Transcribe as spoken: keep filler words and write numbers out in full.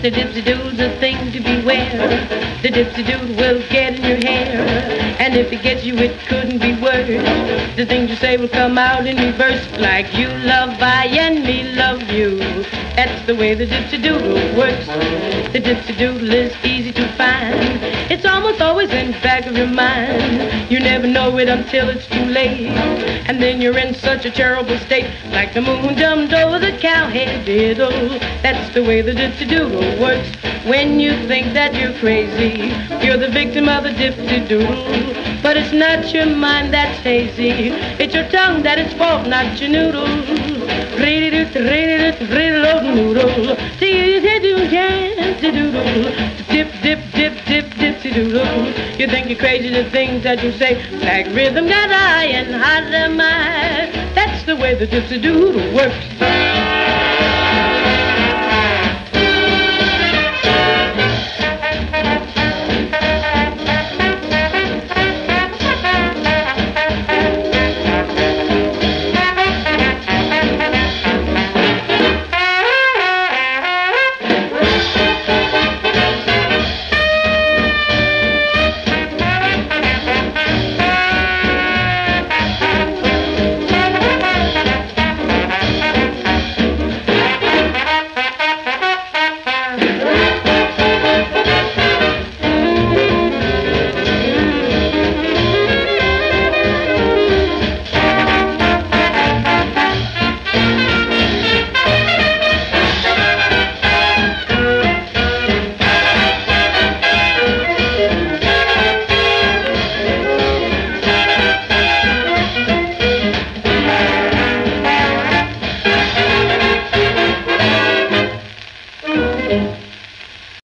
The dipsy doodle's a thing to beware. The dipsy doodle will get in your hair, and if it gets you, it couldn't be worse. The things you say will come out in reverse, like you love I and me love you. That's the way the dipsy doodle works. The dipsy doodle is easy to find. It's almost always in the back of your mind. You never know it until it's too late, and then you're in such a terrible state, like the moon jumped over the cowhead diddle. That's the way the dipsy doodle works. When you think that you're crazy, you're the victim of the dipsy doodle. But it's not your mind that's hazy, it's your tongue that is fault, not your noodle. Dip, dip, dip, dip, dipsy doodle. You think you're crazy, the things that you say, like rhythm got I and hot am I. That's the way the dipsy doodle works.